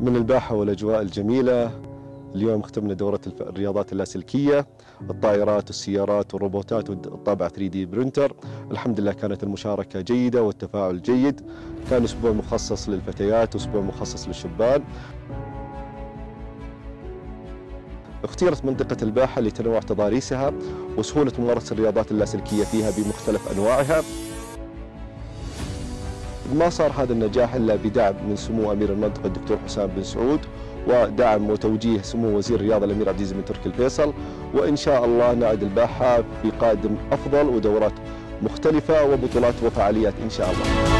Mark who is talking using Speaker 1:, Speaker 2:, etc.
Speaker 1: من الباحة والأجواء الجميلة. اليوم ختمنا دورة الرياضات اللاسلكية، الطائرات والسيارات والروبوتات والطابعة 3D برينتر. الحمد لله كانت المشاركة جيدة والتفاعل جيد. كان أسبوع مخصص للفتيات وأسبوع مخصص للشبان. اختيرت منطقة الباحة لتنوع تضاريسها وسهولة ممارسة الرياضات اللاسلكية فيها بمختلف أنواعها. ما صار هذا النجاح إلا بدعم من سمو أمير المنطقة الدكتور حسام بن سعود، ودعم وتوجيه سمو وزير الرياضة الأمير عبد العزيز بن تركي الفيصل. وإن شاء الله نعد الباحة بقادم أفضل ودورات مختلفة وبطولات وفعاليات إن شاء الله.